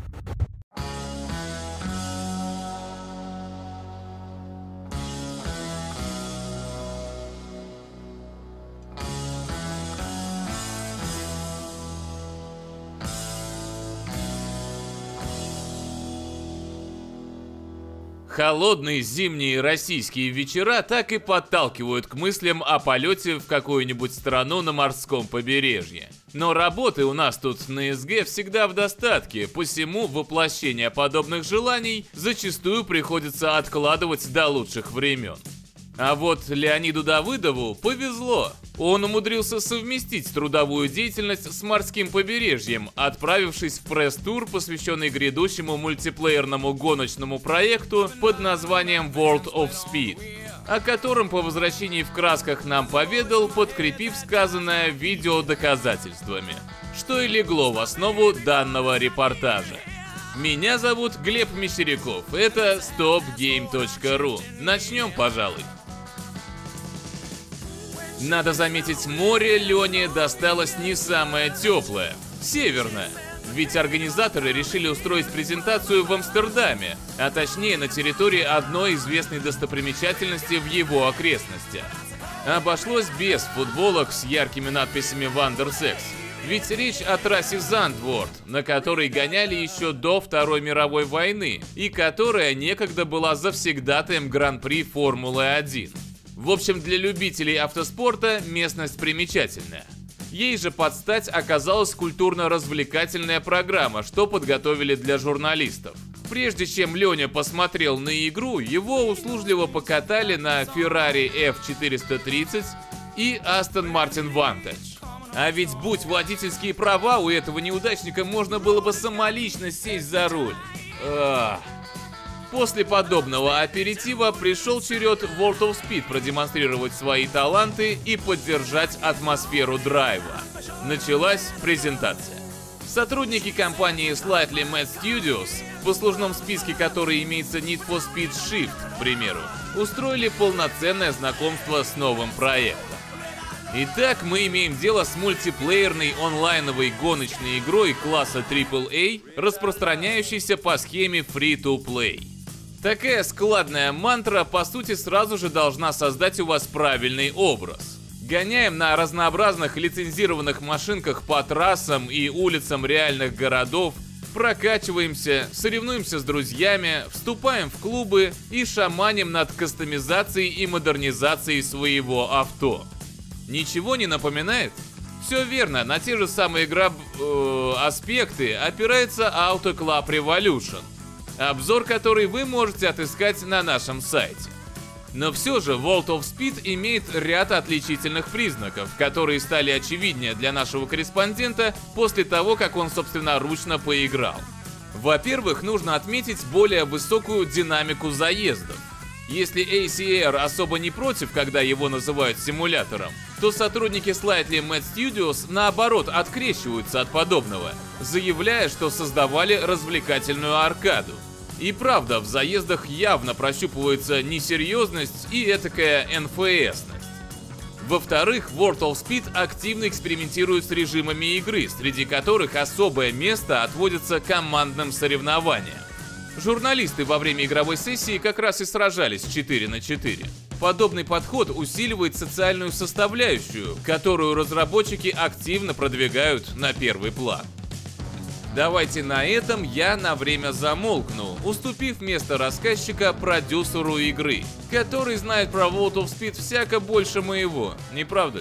Холодные зимние российские вечера так и подталкивают к мыслям о полете в какую-нибудь страну на морском побережье. Но работы у нас тут на СГ всегда в достатке, посему воплощение подобных желаний зачастую приходится откладывать до лучших времен. А вот Леониду Давыдову повезло. Он умудрился совместить трудовую деятельность с морским побережьем, отправившись в пресс-тур, посвященный грядущему мультиплеерному гоночному проекту под названием World of Speed, о котором по возвращении в красках нам поведал, подкрепив сказанное видеодоказательствами, что и легло в основу данного репортажа. Меня зовут Глеб Мещеряков, это stopgame.ru. Начнем, пожалуй. Надо заметить, море Лене досталось не самое теплое, северное. Ведь организаторы решили устроить презентацию в Амстердаме, а точнее на территории одной известной достопримечательности в его окрестностях. Обошлось без футболок с яркими надписями «Вандерсекс». Ведь речь о трассе Зандворт, на которой гоняли еще до Второй мировой войны, и которая некогда была завсегдатаем Гран-при Формулы-1. В общем, для любителей автоспорта местность примечательная. Ей же под стать оказалась культурно-развлекательная программа, что подготовили для журналистов. Прежде чем Леня посмотрел на игру, его услужливо покатали на Ferrari F430 и Aston Martin Vantage. А ведь будь водительские права у этого неудачника, можно было бы самолично сесть за руль. После подобного аперитива пришел черед World of Speed продемонстрировать свои таланты и поддержать атмосферу драйва. Началась презентация. Сотрудники компании Slightly Mad Studios, в послужном списке которой имеется Need for Speed Shift, к примеру, устроили полноценное знакомство с новым проектом. Итак, мы имеем дело с мультиплеерной онлайновой гоночной игрой класса AAA, распространяющейся по схеме Free-to-Play. Такая складная мантра, по сути, сразу же должна создать у вас правильный образ. Гоняем на разнообразных лицензированных машинках по трассам и улицам реальных городов, прокачиваемся, соревнуемся с друзьями, вступаем в клубы и шаманим над кастомизацией и модернизацией своего авто. Ничего не напоминает? Все верно, на те же самые аспекты опирается Auto Club Revolution, обзор который вы можете отыскать на нашем сайте. Но все же World of Speed имеет ряд отличительных признаков, которые стали очевиднее для нашего корреспондента после того, как он собственноручно поиграл. Во-первых, нужно отметить более высокую динамику заездов. Если ACR особо не против, когда его называют симулятором, то сотрудники Slightly Mad Studios наоборот открещиваются от подобного, заявляя, что создавали развлекательную аркаду. И правда, в заездах явно прощупывается несерьезность и этакая НФСность. Во-вторых, World of Speed активно экспериментирует с режимами игры, среди которых особое место отводится командным соревнованиям. Журналисты во время игровой сессии как раз и сражались 4 на 4. Подобный подход усиливает социальную составляющую, которую разработчики активно продвигают на первый план. Давайте на этом я на время замолкну, уступив место рассказчика продюсеру игры, который знает про World of Speed всяко больше моего, не правда ли?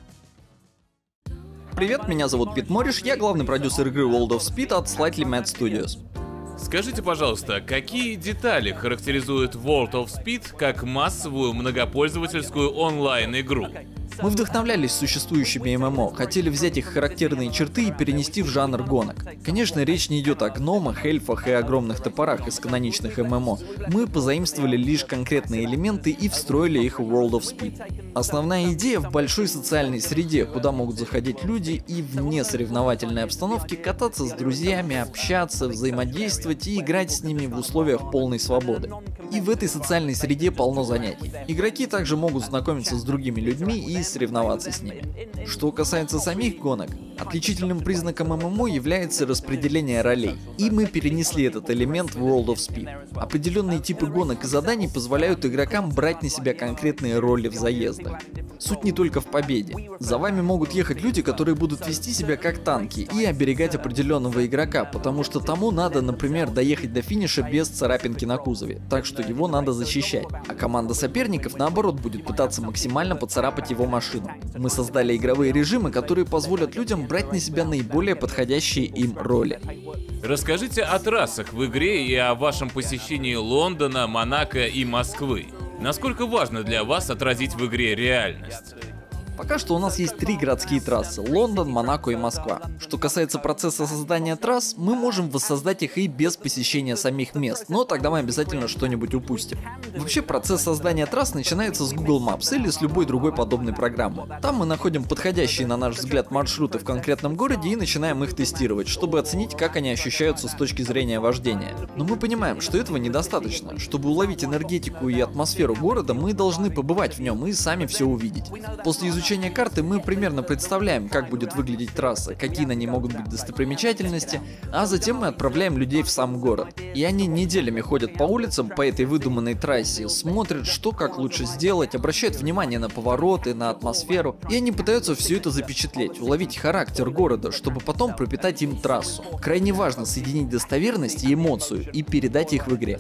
Привет, меня зовут Пит Мориш, я главный продюсер игры World of Speed от Slightly Mad Studios. Скажите, пожалуйста, какие детали характеризуют World of Speed как массовую многопользовательскую онлайн-игру? Мы вдохновлялись существующими ММО, хотели взять их характерные черты и перенести в жанр гонок. Конечно, речь не идет о гномах, эльфах и огромных топорах из каноничных ММО. Мы позаимствовали лишь конкретные элементы и встроили их в World of Speed. Основная идея в большой социальной среде, куда могут заходить люди и вне соревновательной обстановки кататься с друзьями, общаться, взаимодействовать и играть с ними в условиях полной свободы. И в этой социальной среде полно занятий. Игроки также могут знакомиться с другими людьми и соревноваться с ними. Что касается самих гонок, отличительным признаком ММО является распределение ролей. И мы перенесли этот элемент в World of Speed. Определенные типы гонок и заданий позволяют игрокам брать на себя конкретные роли в заездах. Суть не только в победе. За вами могут ехать люди, которые будут вести себя как танки и оберегать определенного игрока, потому что тому надо, например, доехать до финиша без царапинки на кузове, так что его надо защищать. А команда соперников, наоборот, будет пытаться максимально поцарапать его машину. Мы создали игровые режимы, которые позволят людям брать на себя наиболее подходящие им роли. Расскажите о трассах в игре и о вашем посещении Лондона, Монако и Москвы. Насколько важно для вас отразить в игре реальность? Пока что у нас есть 3 городские трассы — Лондон, Монако и Москва. Что касается процесса создания трасс, мы можем воссоздать их и без посещения самих мест, но тогда мы обязательно что-нибудь упустим. Вообще процесс создания трасс начинается с Google Maps или с любой другой подобной программы. Там мы находим подходящие на наш взгляд маршруты в конкретном городе и начинаем их тестировать, чтобы оценить, как они ощущаются с точки зрения вождения. Но мы понимаем, что этого недостаточно. Чтобы уловить энергетику и атмосферу города, мы должны побывать в нем и сами все увидеть. После изучения карты мы примерно представляем, как будет выглядеть трасса, какие на ней могут быть достопримечательности, а затем мы отправляем людей в сам город. И они неделями ходят по улицам по этой выдуманной трассе, смотрят, что как лучше сделать, обращают внимание на повороты, на атмосферу, и они пытаются все это запечатлеть, уловить характер города, чтобы потом пропитать им трассу. Крайне важно соединить достоверность и эмоцию и передать их в игре.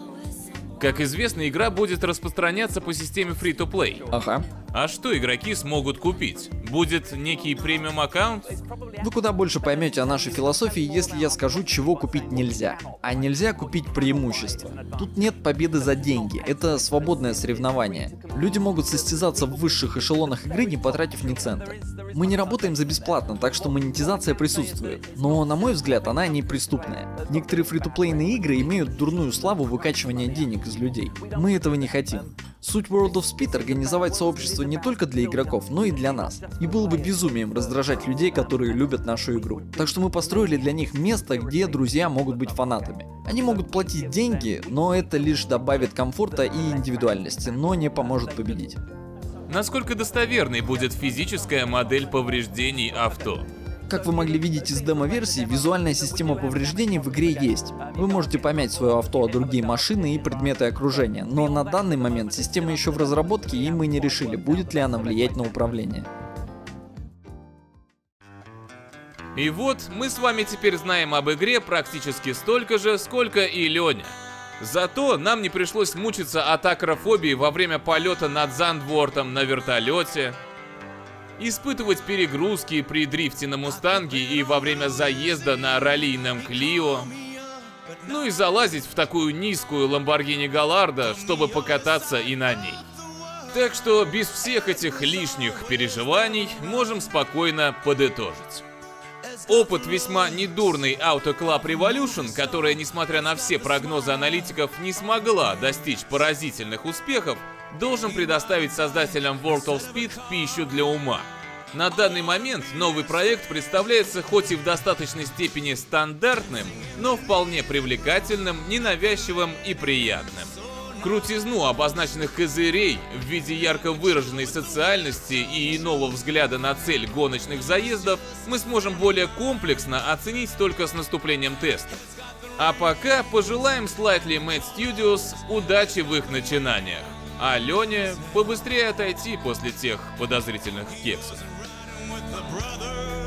Как известно, игра будет распространяться по системе Free-to-Play. Ага. А что игроки смогут купить? Будет некий премиум аккаунт? Вы куда больше поймете о нашей философии, если я скажу, чего купить нельзя. А нельзя купить преимущество. Тут нет победы за деньги, это свободное соревнование. Люди могут состязаться в высших эшелонах игры, не потратив ни цента. Мы не работаем за бесплатно, так что монетизация присутствует. Но, на мой взгляд, она неприступная. Некоторые фри-то-плейные игры имеют дурную славу выкачивания денег из людей. Мы этого не хотим. Суть World of Speed — организовать сообщество не только для игроков, но и для нас. И было бы безумием раздражать людей, которые любят нашу игру. Так что мы построили для них место, где друзья могут быть фанатами. Они могут платить деньги, но это лишь добавит комфорта и индивидуальности, но не поможет победить. Насколько достоверной будет физическая модель повреждений авто? Как вы могли видеть из демо-версии, визуальная система повреждений в игре есть. Вы можете помять свое авто о другие машины и предметы окружения, но на данный момент система еще в разработке, и мы не решили, будет ли она влиять на управление. И вот, мы с вами теперь знаем об игре практически столько же, сколько и Леня. Зато нам не пришлось мучиться от акрофобии во время полета над Зандвортом на вертолете, испытывать перегрузки при дрифте на Мустанге и во время заезда на раллийном Клио, ну и залазить в такую низкую Lamborghini Gallardo, чтобы покататься и на ней. Так что без всех этих лишних переживаний можем спокойно подытожить. Опыт весьма недурной Auto Club Revolution, которая, несмотря на все прогнозы аналитиков, не смогла достичь поразительных успехов, должен предоставить создателям World of Speed пищу для ума. На данный момент новый проект представляется хоть и в достаточной степени стандартным, но вполне привлекательным, ненавязчивым и приятным. Крутизну обозначенных козырей в виде ярко выраженной социальности и иного взгляда на цель гоночных заездов мы сможем более комплексно оценить только с наступлением тестов. А пока пожелаем Slightly Mad Studios удачи в их начинаниях, а Лене побыстрее отойти после тех подозрительных кексов.